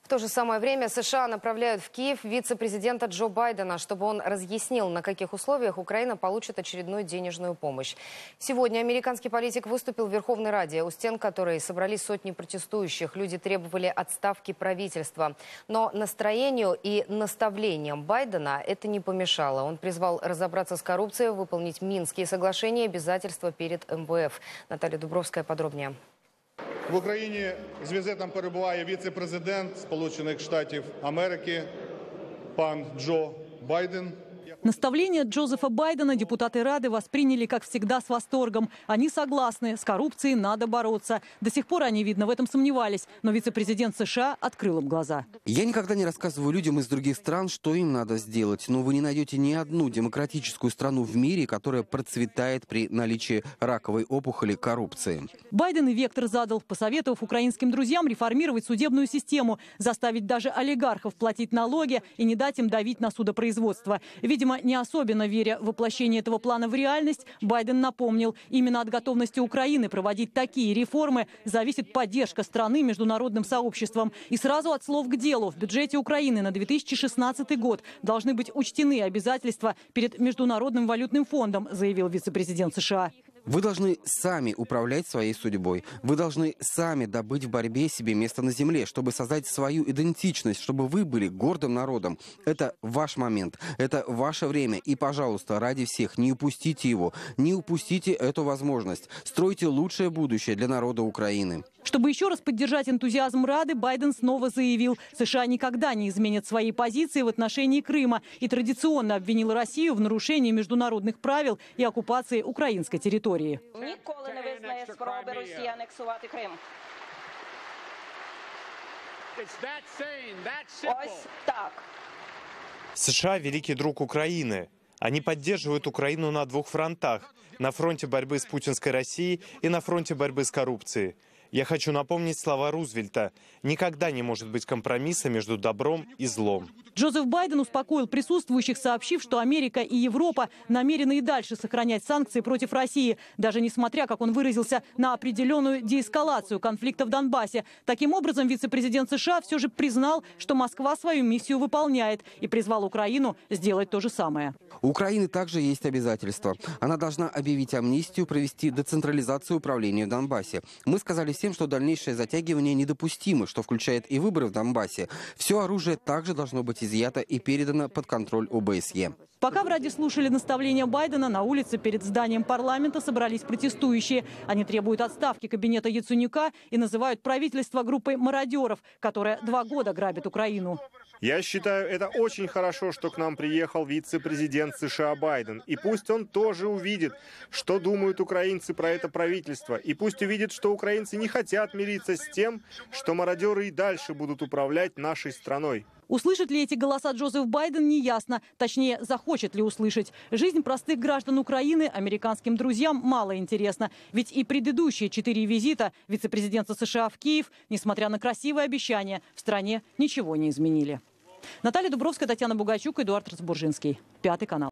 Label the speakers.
Speaker 1: В то же самое время США направляют в Киев вице-президента Джо Байдена, чтобы он разъяснил, на каких условиях Украина получит очередную денежную помощь. Сегодня американский политик выступил в Верховной Раде, у стен которой собрались сотни протестующих. Люди требовали отставки правительства. Но настроению и наставлениям Байдена это не помешало. Он призвал разобраться с коррупцией, выполнить Минские соглашения и обязательства перед МВФ. Наталья Дубровская подробнее.
Speaker 2: В Україні з візитом перебуває віце-президент Сполучених Штатів Америки пан Джо Байден.
Speaker 3: Наставления Джозефа Байдена депутаты Рады восприняли, как всегда, с восторгом. Они согласны, с коррупцией надо бороться. До сих пор они, видно, в этом сомневались. Но вице-президент США открыл им глаза.
Speaker 4: Я никогда не рассказываю людям из других стран, что им надо сделать. Но вы не найдете ни одну демократическую страну в мире, которая процветает при наличии раковой опухоли коррупции.
Speaker 3: Байден и вектор задал, посоветовав украинским друзьям реформировать судебную систему, заставить даже олигархов платить налоги и не дать им давить на судопроизводство. Видимо, не особенно веря в воплощение этого плана в реальность, Байден напомнил, именно от готовности Украины проводить такие реформы зависит поддержка страны международным сообществом. И сразу от слов к делу. В бюджете Украины на 2016 год должны быть учтены обязательства перед Международным валютным фондом, заявил вице-президент США.
Speaker 4: Вы должны сами управлять своей судьбой. Вы должны сами добыть в борьбе себе место на земле, чтобы создать свою идентичность, чтобы вы были гордым народом. Это ваш момент, это ваше время. И, пожалуйста, ради всех, не упустите его, не упустите эту возможность. Стройте лучшее будущее для народа Украины.
Speaker 3: Чтобы еще раз поддержать энтузиазм Рады, Байден снова заявил, США никогда не изменят своей позиции в отношении Крыма и традиционно обвинил Россию в нарушении международных правил и оккупации украинской территории.
Speaker 5: Ніколи не визнає спроби Росії анексувати Крим. Ось так.
Speaker 6: США – великий друг Украины. Они поддерживают Украину на двух фронтах – на фронте борьбы с путинской Россией и на фронте борьбы с коррупцией. Я хочу напомнить слова Рузвельта. Никогда не может быть компромисса между добром и злом.
Speaker 3: Джозеф Байден успокоил присутствующих, сообщив, что Америка и Европа намерены и дальше сохранять санкции против России, даже несмотря, как он выразился, на определенную деэскалацию конфликта в Донбассе. Таким образом, вице-президент США все же признал, что Москва свою миссию выполняет и призвал Украину сделать то же самое.
Speaker 4: У Украины также есть обязательства. Она должна объявить амнистию, провести децентрализацию управления в Донбассе. Мы сказали всем, что дальнейшее затягивание недопустимо, что включает и выборы в Донбассе. Все оружие также должно быть изъято и передано под контроль ОБСЕ.
Speaker 3: Пока в Раде слушали наставления Байдена, на улице перед зданием парламента собрались протестующие. Они требуют отставки кабинета Яценюка и называют правительство группой мародеров, которая 2 года грабит Украину.
Speaker 7: Я считаю, это очень хорошо, что к нам приехал вице-президент США Байден. И пусть он тоже увидит, что думают украинцы про это правительство. И пусть увидит, что украинцы не хотят мириться с тем, что мародеры и дальше будут управлять нашей страной.
Speaker 3: Услышит ли эти голоса Джозеф Байден, неясно. Точнее, захочет ли услышать. Жизнь простых граждан Украины американским друзьям мало интересна. Ведь и предыдущие 4 визита вице-президента США в Киев, несмотря на красивые обещания, в стране ничего не изменили. Наталья Дубровская, Татьяна Бугачук, Эдуард Разбуржинский. 5 канал.